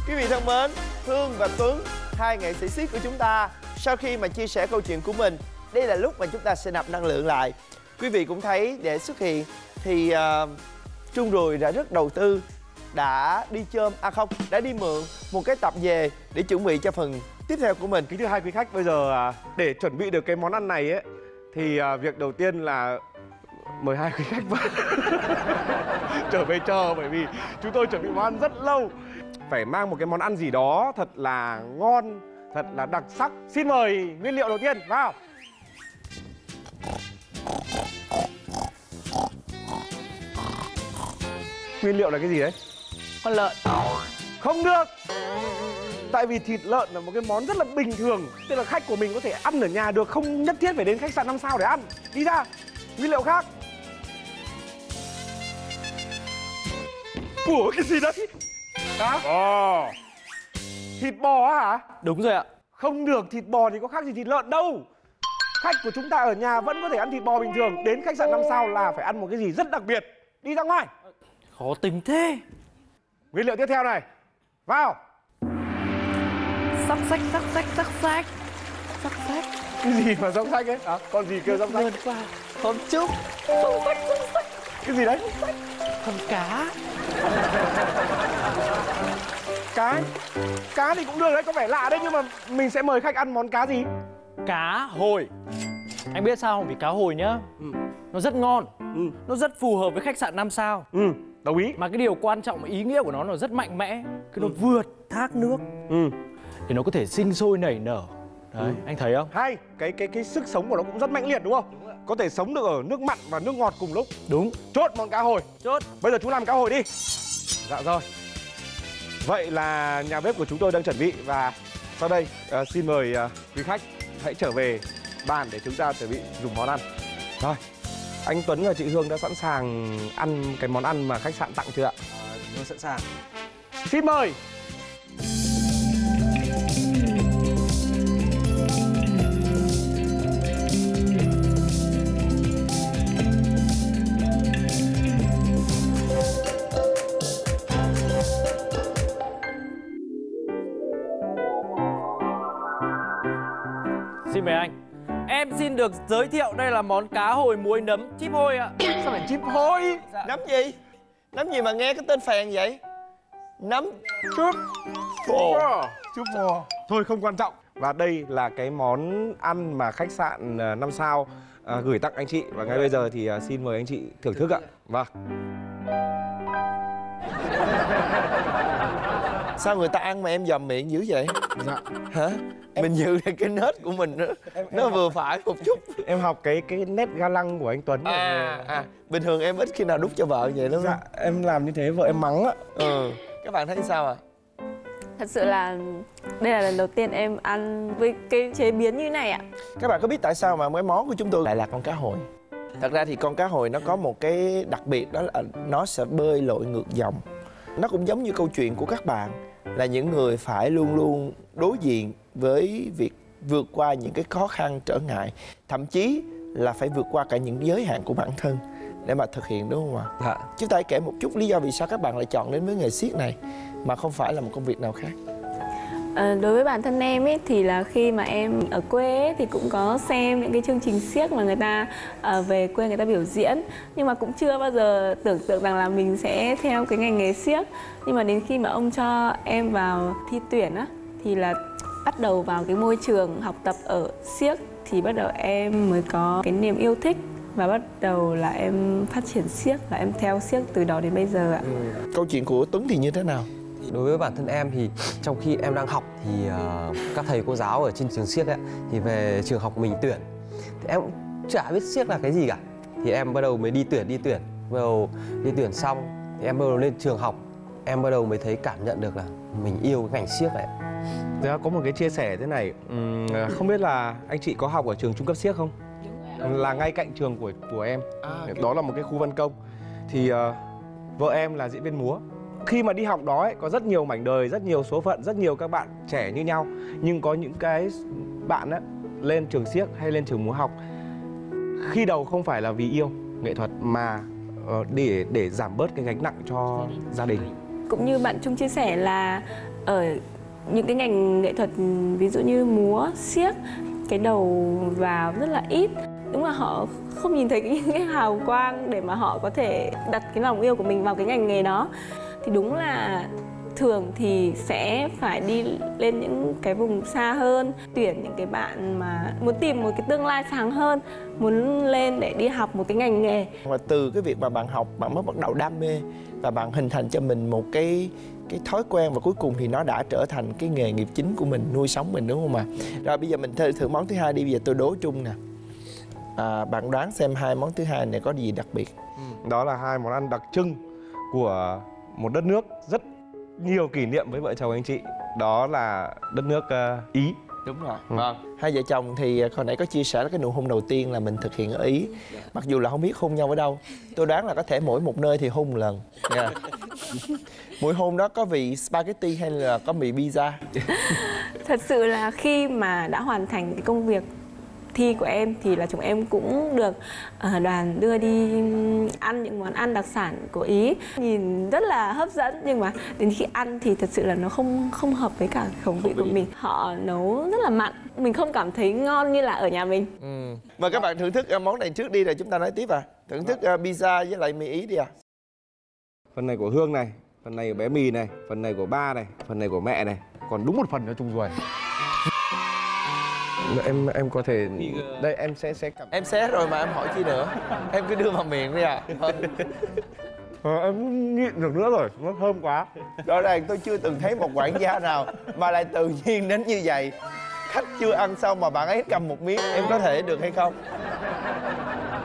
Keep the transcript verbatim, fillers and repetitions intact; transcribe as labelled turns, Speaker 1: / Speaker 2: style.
Speaker 1: Quý vị thân mến, Hương và Tuấn, hai nghệ sĩ xiếc của chúng ta, sau khi mà chia sẻ câu chuyện của mình, đây là lúc mà chúng ta sẽ nạp năng lượng lại. Quý vị cũng thấy để xuất hiện thì uh, Trung Rùi đã rất đầu tư, đã đi chôm, à không, đã đi mượn một cái tập về để chuẩn bị cho phần tiếp theo của mình.
Speaker 2: Kính thưa hai quý khách, bây giờ để chuẩn bị được cái món ăn này ấy, thì việc đầu tiên là mời hai quý khách vào trở về chờ, bởi vì chúng tôi chuẩn bị món ăn rất lâu. Phải mang một cái món ăn gì đó thật là ngon, thật là đặc sắc. Xin mời nguyên liệu đầu tiên vào. Nguyên liệu là cái gì đấy?
Speaker 3: Con lợn.
Speaker 2: Không được. Tại vì thịt lợn là một cái món rất là bình thường, tức là khách của mình có thể ăn ở nhà được, không nhất thiết phải đến khách sạn năm sao để ăn. Đi ra. Nguyên liệu khác. Ủa cái gì đấy? Hả? Bò. Thịt bò á hả?
Speaker 3: Đúng rồi ạ.
Speaker 2: Không được, thịt bò thì có khác gì thịt lợn đâu. Khách của chúng ta ở nhà vẫn có thể ăn thịt bò bình thường, đến khách sạn năm sao là phải ăn một cái gì rất đặc biệt. Đi ra ngoài.
Speaker 3: Khó tính thế.
Speaker 2: Nguyên liệu tiếp theo này. Vào.
Speaker 3: Sắc sách, sắc sách, sắc sách. Sắc sách.
Speaker 2: Cái gì mà rong sách ấy? À, con gì kêu rong sách?
Speaker 3: Vươn qua. Hôm chúc. Rong sách, rong sách.
Speaker 2: Cái gì đấy?
Speaker 3: Con cá.
Speaker 2: Cá. Cá thì cũng được đấy, có vẻ lạ đấy, nhưng mà mình sẽ mời khách ăn món cá gì?
Speaker 3: Cá hồi. Anh biết sao không? Vì cá hồi nhá, ừ. nó rất ngon, ừ. nó rất phù hợp với khách sạn năm sao.
Speaker 2: Ừ, đồng ý.
Speaker 3: Mà cái điều quan trọng và ý nghĩa của nó là rất mạnh mẽ. Cái nó ừ. vượt thác nước, ừ. thì nó có thể sinh sôi nảy nở. Đấy, ừ. anh thấy không?
Speaker 2: Hay, cái cái cái sức sống của nó cũng rất mãnh liệt đúng không? Đúng rồi. Có thể sống được ở nước mặn và nước ngọt cùng lúc.
Speaker 3: Đúng.
Speaker 2: Chốt món cá hồi.
Speaker 3: Chốt.
Speaker 2: Bây giờ chúng làm cá hồi đi. Dạ rồi. Vậy là nhà bếp của chúng tôi đang chuẩn bị, và sau đây uh, xin mời uh, quý khách hãy trở về bàn để chúng ta chuẩn bị dùng món ăn. Rồi, anh Tuấn và chị Hương đã sẵn sàng ăn cái món ăn mà khách sạn tặng chưa ạ?
Speaker 4: À, tôi sẵn sàng.
Speaker 2: Xin mời.
Speaker 3: Xin mời anh. Em xin được giới thiệu đây là món cá hồi muối nấm chíp hôi ạ.
Speaker 2: Sao phải chíp hôi?
Speaker 1: Dạ. Nấm gì? Nấm gì mà nghe cái tên phèn vậy? Nấm
Speaker 2: Chút
Speaker 1: bò.
Speaker 2: Chút bò. Thôi không quan trọng. Và đây là cái món ăn mà khách sạn năm sao à, gửi tặng anh chị. Và ngay bây giờ thì à, xin mời anh chị thưởng thức ạ. Vâng.
Speaker 1: Sao người ta ăn mà em dòm miệng dữ vậy?
Speaker 2: Dạ.
Speaker 1: Hả? Em... Mình giữ cái nết của mình nữa. Em, nó em vừa học... phải một chút.
Speaker 2: Em học cái cái nét ga lăng của anh Tuấn.
Speaker 1: À, à, bình thường em ít khi nào đút cho vợ vậy lắm.
Speaker 2: Dạ, em làm như thế vợ em mắng á.
Speaker 1: Ừ. Các bạn thấy sao ạ? À?
Speaker 5: Thật sự là đây là lần đầu tiên em ăn với cái chế biến như này ạ.
Speaker 1: Các bạn có biết tại sao mà cái món của chúng tôi lại là con cá hồi? Thật ra thì con cá hồi nó có một cái đặc biệt, đó là nó sẽ bơi lội ngược dòng. Nó cũng giống như câu chuyện của các bạn, là những người phải luôn luôn đối diện với việc vượt qua những cái khó khăn trở ngại, thậm chí là phải vượt qua cả những giới hạn của bản thân để mà thực hiện, đúng không ạ?
Speaker 4: Dạ.
Speaker 1: Chúng ta hãy kể một chút lý do vì sao các bạn lại chọn đến với nghề xiếc này mà không phải là một công việc nào khác.
Speaker 5: À, đối với bản thân em ấy thì là khi mà em ở quê ấy, thì cũng có xem những cái chương trình xiếc mà người ta à, về quê người ta biểu diễn, nhưng mà cũng chưa bao giờ tưởng tượng rằng là mình sẽ theo cái ngành nghề xiếc. Nhưng mà đến khi mà ông cho em vào thi tuyển á, thì là bắt đầu vào cái môi trường học tập ở xiếc thì bắt đầu em mới có cái niềm yêu thích và bắt đầu là em phát triển xiếc và em theo xiếc từ đó đến bây giờ ạ.
Speaker 1: Ừ. Câu chuyện của Tuấn thì như thế nào?
Speaker 4: Đối với bản thân em thì trong khi em đang học thì uh, các thầy cô giáo ở trên trường xiếc ấy, thì về trường học mình tuyển thì em cũng chả biết xiếc là cái gì cả. Thì em bắt đầu mới đi tuyển đi tuyển, bắt đầu đi tuyển xong thì em bắt đầu lên trường học, em bắt đầu mới thấy cảm nhận được là mình yêu cái ngành xiếc này.
Speaker 2: Dạ, có một cái chia sẻ thế này, uhm, không biết là anh chị có học ở trường trung cấp xiếc không? Là ngay cạnh trường của của em. À, okay. Đó là một cái khu văn công. Thì uh, vợ em là diễn viên múa. Khi mà đi học đó ấy, có rất nhiều mảnh đời, rất nhiều số phận, rất nhiều các bạn trẻ như nhau. Nhưng có những cái bạn ấy, lên trường xiếc hay lên trường múa học, khi đầu không phải là vì yêu nghệ thuật mà uh, để để giảm bớt cái gánh nặng cho gia đình.
Speaker 5: Cũng như bạn Trung chia sẻ là ở những cái ngành nghệ thuật ví dụ như múa, xiếc, cái đầu vào rất là ít. Đúng là họ không nhìn thấy những cái hào quang để mà họ có thể đặt cái lòng yêu của mình vào cái ngành nghề đó. Thì đúng là thường thì sẽ phải đi lên những cái vùng xa hơn, tuyển những cái bạn mà muốn tìm một cái tương lai sáng hơn, muốn lên để đi học một cái ngành nghề.
Speaker 1: Và từ cái việc mà bạn học, bạn mới bắt đầu đam mê và bạn hình thành cho mình một cái cái thói quen, và cuối cùng thì nó đã trở thành cái nghề nghiệp chính của mình, nuôi sống mình, đúng không ạ? Rồi bây giờ mình thử, thử món thứ hai đi. Bây giờ tôi đố Trung nè, à, bạn đoán xem hai món thứ hai này có gì đặc biệt.
Speaker 2: Đó là hai món ăn đặc trưng của một đất nước rất nhiều kỷ niệm với vợ chồng anh chị. Đó là đất nước uh, Ý.
Speaker 1: Đúng rồi.
Speaker 2: Ừ.
Speaker 1: Vâng. Hai vợ chồng thì hồi nãy có chia sẻ là cái nụ hôn đầu tiên là mình thực hiện ở Ý. Mặc dù là không biết hôn nhau ở đâu. Tôi đoán là có thể mỗi một nơi thì hôn một lần. Yeah. Mỗi hôn đó có vị spaghetti hay là có vị pizza?
Speaker 5: Thật sự là khi mà đã hoàn thành cái công việc thi của em thì là chúng em cũng được uh, đoàn đưa đi ăn những món ăn đặc sản của Ý, nhìn rất là hấp dẫn, nhưng mà đến khi ăn thì thật sự là nó không không hợp với cả khẩu vị của mình. Họ nấu rất là mặn, mình không cảm thấy ngon như là ở nhà mình.
Speaker 1: Ừ. Mời các bạn thưởng thức uh, món này trước đi rồi chúng ta nói tiếp à. Thưởng thức uh, pizza với lại mì Ý đi à.
Speaker 2: Phần này của Hương này, phần này của bé Mì này, phần này của ba này, phần này của mẹ này, còn đúng một phần cho Trung Duầy. Em em có thể đây em sẽ sẽ cầm.
Speaker 1: Em xé rồi mà em hỏi chi nữa. Em cứ đưa vào miệng đi à.
Speaker 2: À, em không nhịn được nữa rồi, nó thơm quá.
Speaker 1: Rõ ràng tôi chưa từng thấy một quản gia nào mà lại tự nhiên đến như vậy. Khách chưa ăn xong mà bạn ấy cầm một miếng, em có thể được hay không?